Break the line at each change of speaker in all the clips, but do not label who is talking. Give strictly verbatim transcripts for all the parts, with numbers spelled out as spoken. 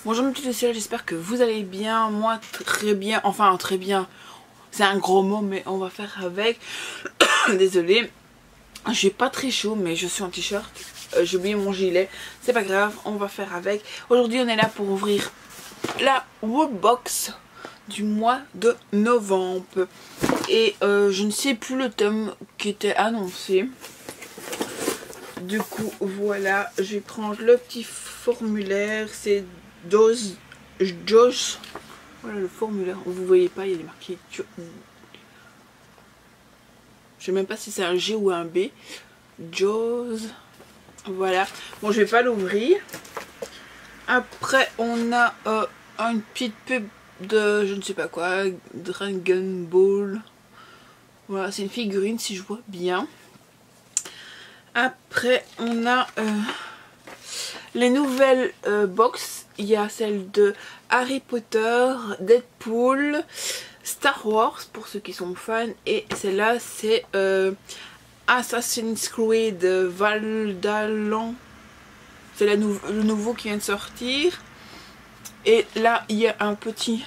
Bonjour mes petites filles, j'espère que vous allez bien. Moi très bien, enfin très bien, c'est un gros mot mais on va faire avec. Désolée, j'ai pas très chaud mais je suis en t-shirt, euh, j'ai oublié mon gilet, c'est pas grave, on va faire avec. Aujourd'hui on est là pour ouvrir la Woolbox du mois de novembre. Et euh, je ne sais plus le thème qui était annoncé. Du coup voilà, je vais prendre le petit formulaire, c'est dose Joss. Voilà le formulaire, vous voyez pas, il est marqué. Je sais même pas si c'est un G ou un B. Joss. Voilà, bon je vais pas l'ouvrir. Après on a euh, une petite pub de je ne sais pas quoi, Dragon Ball. Voilà, c'est une figurine si je vois bien. Après on a euh, les nouvelles euh, box. Il y a celle de Harry Potter, Deadpool, Star Wars pour ceux qui sont fans. Et celle-là c'est euh, Assassin's Creed Valhalla. C'est nou le nouveau qui vient de sortir. Et là il y a un petit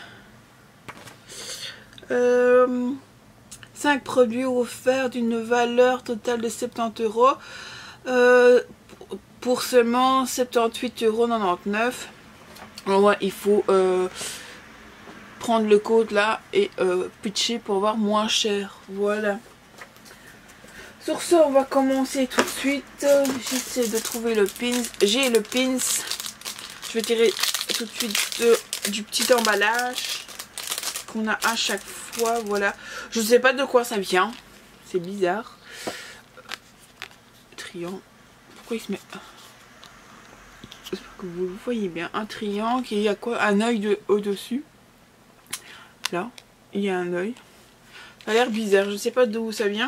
euh, cinq produits offerts d'une valeur totale de soixante-dix euros euh, pour seulement soixante-dix-huit euros quatre-vingt-dix-neuf. Ouais, il faut euh, prendre le code là et euh, pitcher pour avoir moins cher. Voilà. Sur ce, on va commencer tout de suite. J'essaie de trouver le pins. J'ai le pins. Je vais tirer tout de suite de, du petit emballage qu'on a à chaque fois. Voilà. Je ne sais pas de quoi ça vient. C'est bizarre. Triangle. Pourquoi il se met... J'espère que vous le voyez bien. Un triangle. Il y a quoi? Un œil de, au-dessus. Là. Il y a un œil. Ça a l'air bizarre. Je ne sais pas d'où ça vient.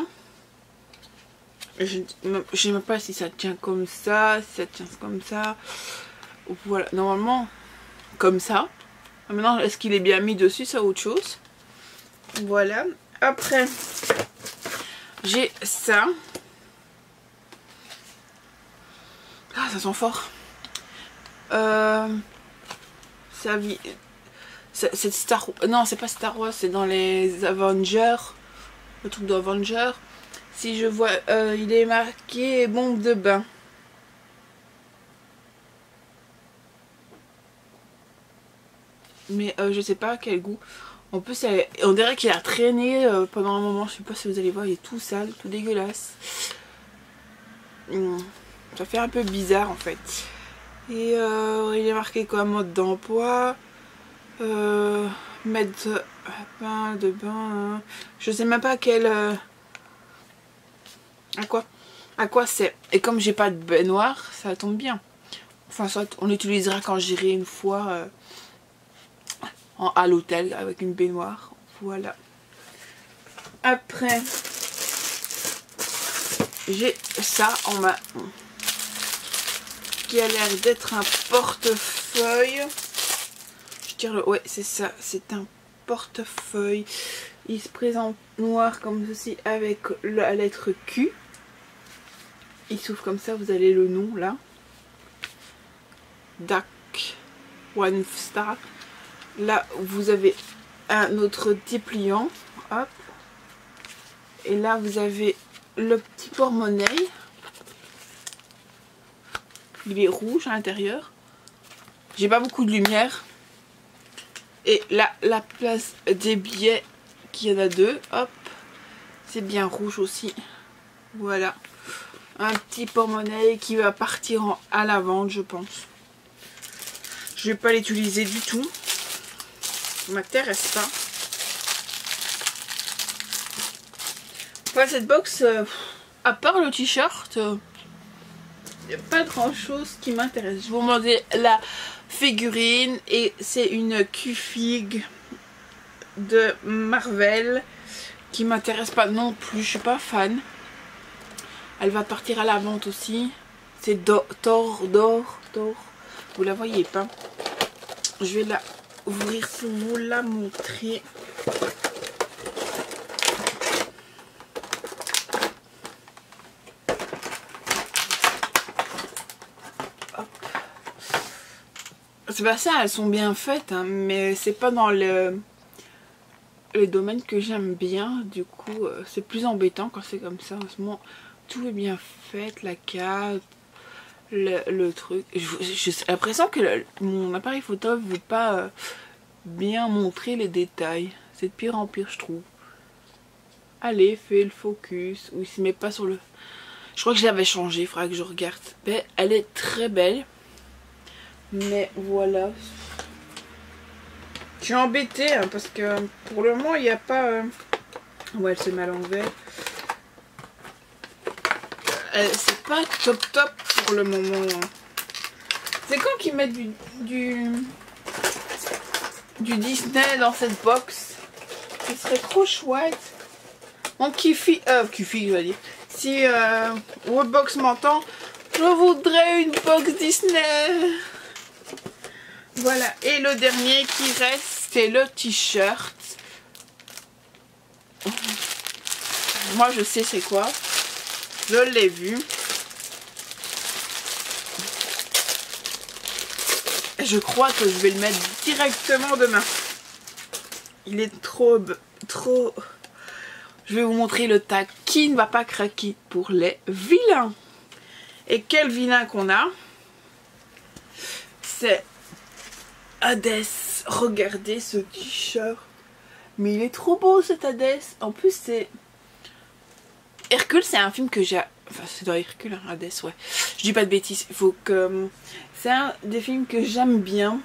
Je ne sais même pas si ça tient comme ça. Si ça tient comme ça. Voilà. Normalement, comme ça. Maintenant, est-ce qu'il est bien mis dessus? Ça autre chose. Voilà. Après, j'ai ça. Ah, ça sent fort. Euh, ça vit. C'est Star. Non, c'est pas Star Wars, c'est dans les Avengers. Le truc d'Avengers. Si je vois, euh, il est marqué bombe de bain. Mais euh, je sais pas quel goût. En plus, on dirait qu'il a traîné euh, pendant un moment. Je sais pas si vous allez voir, il est tout sale, tout dégueulasse. Hum, ça fait un peu bizarre en fait. Et euh, il est marqué quoi? Mode d'emploi. Euh, mettre bain de bain. Hein. Je sais même pas quel. Euh, à quoi À quoi c'est. Et comme j'ai pas de baignoire, ça tombe bien. Enfin, soit on l'utilisera quand j'irai une fois euh, en, à l'hôtel avec une baignoire. Voilà. Après, j'ai ça en main. Qui a l'air d'être un portefeuille. Je tire le... Ouais, c'est ça. C'est un portefeuille. Il se présente noir comme ceci avec la lettre Q. Il s'ouvre comme ça. Vous avez le nom là. Duck One Star. Là, vous avez un autre dépliant. Hop. Et là, vous avez le petit porte-monnaie. Il est rouge à l'intérieur. J'ai pas beaucoup de lumière. Et là, la place des billets, qu'il y en a deux. Hop. C'est bien rouge aussi. Voilà. Un petit porte-monnaie qui va partir en, à la vente, je pense. Je vais pas l'utiliser du tout. Ça m'intéresse pas. Enfin, cette box, euh, à part le t-shirt... Euh, il n'y a pas grand chose qui m'intéresse. Je vous demandais la figurine et c'est une Q-Fig de Marvel qui m'intéresse pas non plus. Je suis pas fan. Elle va partir à la vente aussi. C'est Thor, d'or, Thor. Vous la voyez pas. Je vais la ouvrir pour vous la montrer. c'est pas ça, elles sont bien faites, hein, mais c'est pas dans le, les domaines que j'aime bien. Du coup, euh, c'est plus embêtant quand c'est comme ça. En ce moment, tout est bien fait, la carte, le, le truc. J'ai l'impression que le, mon appareil photo ne veut pas euh, bien montrer les détails. C'est de pire en pire, je trouve. Allez, fais le focus. Ou il se met pas sur le... Je crois que je l'avais changé, il faudra que je regarde. Mais elle est très belle. Mais voilà. Je suis embêtée hein, parce que pour le moment il n'y a pas... Euh... Ouais, elle se met à l'envers. Euh, c'est pas top top pour le moment. C'est quand qu'ils mettent du, du... du Disney dans cette box? Ce serait trop chouette. Mon Kifi... Euh, Kifi je vais dire. Si euh, Webbox m'entend, je voudrais une box Disney. Voilà, et le dernier qui reste, c'est le t-shirt. Moi, je sais c'est quoi. Je l'ai vu. Je crois que je vais le mettre directement demain. Il est trop... trop... Je vais vous montrer le tag qui ne va pas craquer pour les vilains. Et quel vilain qu'on a? C'est... Hades, regardez ce t-shirt. Mais il est trop beau cet Hades. En plus c'est... Hercule, c'est un film que j'ai... Enfin c'est dans Hercule, hein, Hades, ouais. Je dis pas de bêtises. Il faut que... C'est un des films que j'aime bien.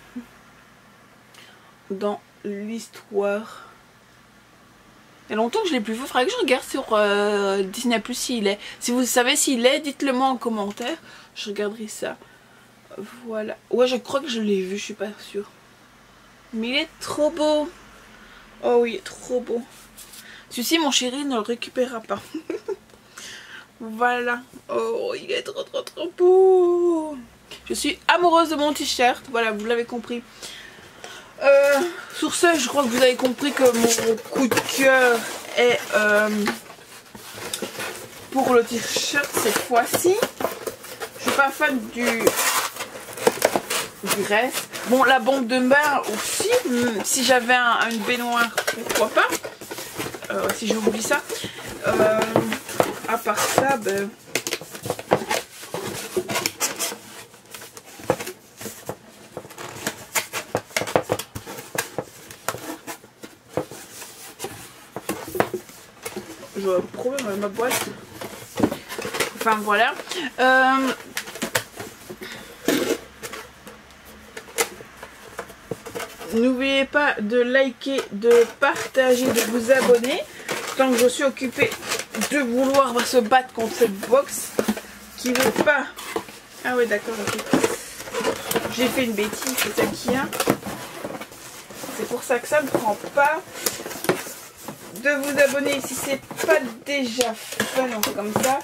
Dans l'histoire. Il y a longtemps que je l'ai plus vu. Il faudrait que je regarde sur euh, Disney plus s'il est. Si vous savez s'il est, dites-le moi en commentaire. Je regarderai ça. Voilà. Ouais, je crois que je l'ai vu, je suis pas sûre. Mais il est trop beau. Oh oui, trop beau. Celui-ci, mon chéri ne le récupérera pas. Voilà. Oh, il est trop trop trop beau. Je suis amoureuse de mon t-shirt. Voilà, vous l'avez compris. Euh, sur ce, je crois que vous avez compris que mon coup de cœur est euh, pour le t-shirt cette fois-ci. Je suis pas fan du... du reste. Bon, la bombe de bain aussi, si j'avais un, une baignoire, pourquoi pas. Euh, si j'oublie ça. Euh, à part ça, ben... j'ai un problème avec ma boîte. Enfin, voilà. Euh... N'oubliez pas de liker, de partager, de vous abonner. Tant que je suis occupée de vouloir se battre contre cette box qui ne veut pas. Ah ouais d'accord, okay. J'ai fait une bêtise, c'est ça qu'il y a. C'est pour ça que ça ne prend pas. De vous abonner si c'est pas déjà fait, non, comme ça.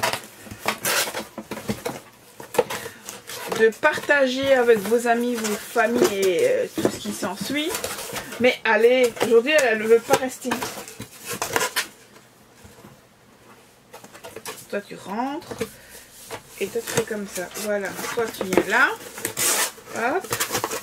De partager avec vos amis, vos familles et euh, tout ce qui s'ensuit. Mais allez, aujourd'hui elle ne veut pas rester. Toi tu rentres et toi tu fais comme ça. Voilà, toi tu viens là. Hop.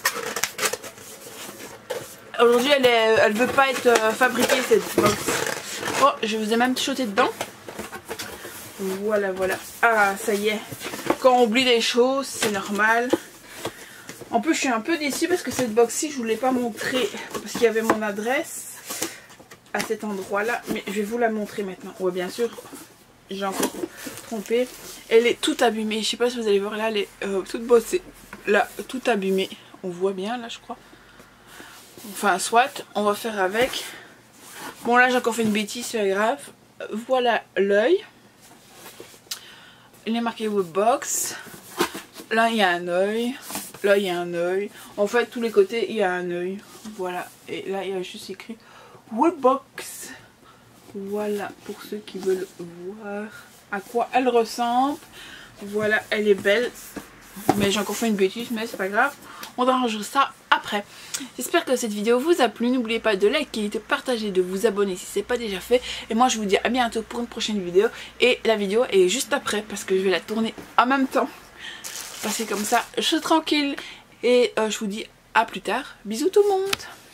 Aujourd'hui elle est, elle veut pas être euh, fabriquée cette box. Oh, je vous ai même chuté dedans. Voilà, voilà. Ah, ça y est. Quand on oublie des choses, c'est normal. En plus, je suis un peu déçue parce que cette box-ci, je ne vous l'ai pas montrée parce qu'il y avait mon adresse à cet endroit-là. Mais je vais vous la montrer maintenant. Ouais, bien sûr, j'ai encore trompé. Elle est toute abîmée. Je ne sais pas si vous allez voir là, elle est euh, toute bossée. Là, toute abîmée. On voit bien là, je crois. Enfin, soit, on va faire avec. Bon, là, j'ai encore fait une bêtise, c'est grave. Voilà l'œil. Il est marqué Webbox. Là il y a un œil. Là il y a un œil. En fait tous les côtés il y a un œil. Voilà. Et là il y a juste écrit Webbox. Voilà pour ceux qui veulent voir à quoi elle ressemble. Voilà, elle est belle. Mais j'ai encore fait une bêtise, mais c'est pas grave. On arrangera ça après. J'espère que cette vidéo vous a plu. N'oubliez pas de liker, de partager, de vous abonner si ce n'est pas déjà fait. Et moi je vous dis à bientôt pour une prochaine vidéo. Et la vidéo est juste après parce que je vais la tourner en même temps. Passez comme ça, je suis tranquille. Et euh, je vous dis à plus tard. Bisous tout le monde.